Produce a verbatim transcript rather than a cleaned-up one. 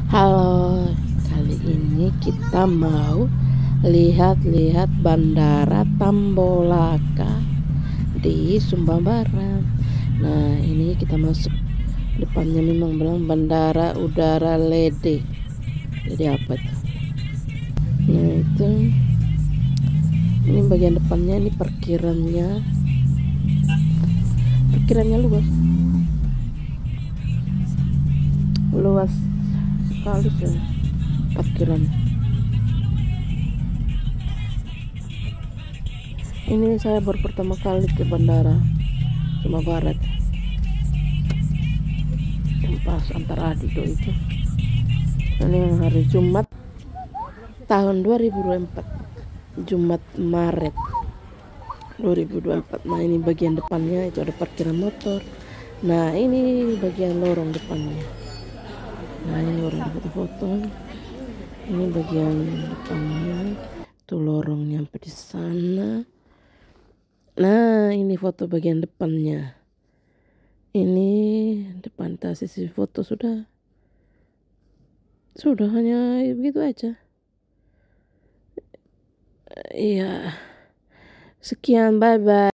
Halo, kali ini kita mau lihat-lihat Bandara Tambolaka di Sumba Barat. Nah, ini kita masuk, depannya memang bilang Bandara Udara Lede. Jadi apa itu? Nah, itu ini bagian depannya, ini parkirannya. Parkirannya luas. Luas sekali sih parkiran. Ini saya baru pertama kali ke Bandara Sumba Barat, yang pas antara Adido itu. Ini yang hari Jumat tahun dua ribu dua puluh empat, Jumat Maret dua ribu dua puluh empat. Nah, ini bagian depannya, itu ada parkiran motor. Nah, ini bagian lorong depannya. Nah, ini orang foto-foto. Ini bagian depannya, tuh lorongnya sampai di sana. Nah, ini foto bagian depannya. Ini depan tas sisi foto sudah. Sudah hanya begitu aja. Iya. Sekian, bye bye.